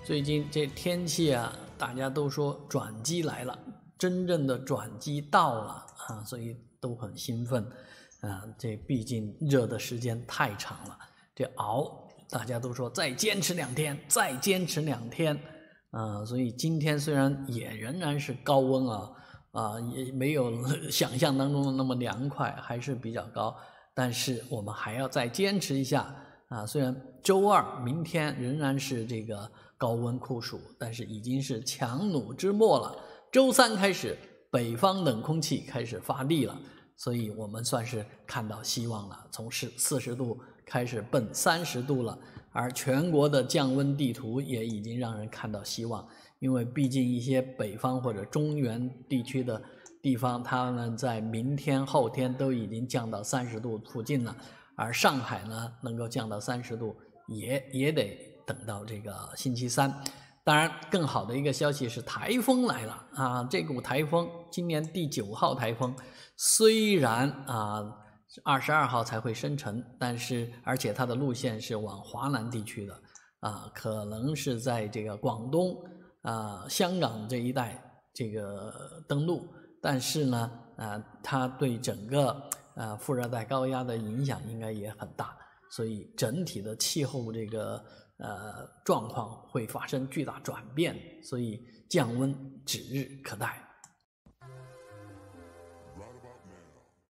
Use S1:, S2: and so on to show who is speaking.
S1: 最近这天气啊，大家都说转机来了，真正的转机到了啊，所以都很兴奋啊。这毕竟热的时间太长了，这熬大家都说再坚持2天，再坚持2天啊。所以今天虽然也仍然是高温也没有想象当中的那么凉快，还是比较高，但是我们还要再坚持一下啊。虽然周二明天仍然是这个高温酷暑，但是已经是强弩之末了。周三开始，北方冷空气开始发力了，所以我们算是看到希望了，从40度开始奔30度了。而全国的降温地图也已经让人看到希望，因为毕竟一些北方或者中原地区的地方，他们在明天后天都已经降到30度附近了，而上海呢能够降到30度也得等到这个星期三。当然更好的一个消息是台风来了啊！这股台风今年第9号台风，虽然22号才会生成，但是而且它的路线是往华南地区的可能是在这个广东香港这一带这个登陆，但是呢它对整个副热带高压的影响应该也很大，所以整体的气候这个状况会发生巨大转变，所以降温指日可待。